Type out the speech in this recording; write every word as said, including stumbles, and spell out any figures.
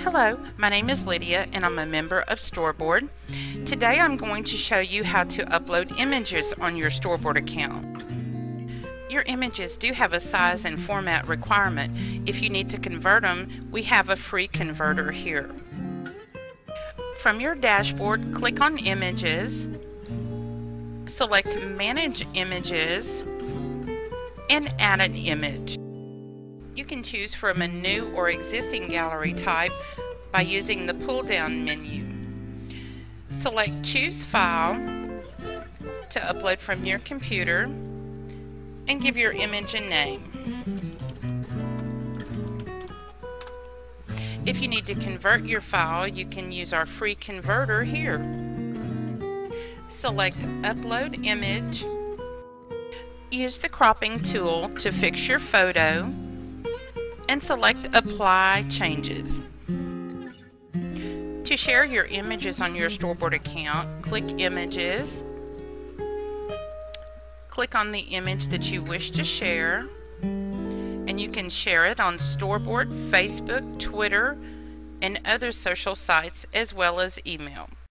Hello, my name is Lydia and I'm a member of Storeboard. Today I'm going to show you how to upload images on your Storeboard account. Your images do have a size and format requirement. If you need to convert them, we have a free converter here. From your dashboard, click on Images, select Manage Images, and add an image. You can choose from a new or existing gallery type by using the pull-down menu. Select Choose File to upload from your computer and give your image a name. If you need to convert your file, you can use our free converter here. Select Upload Image. Use the cropping tool to fix your photo and select Apply Changes. To share your images on your Storeboard account, click Images, click on the image that you wish to share, and you can share it on Storeboard, Facebook, Twitter, and other social sites as well as email.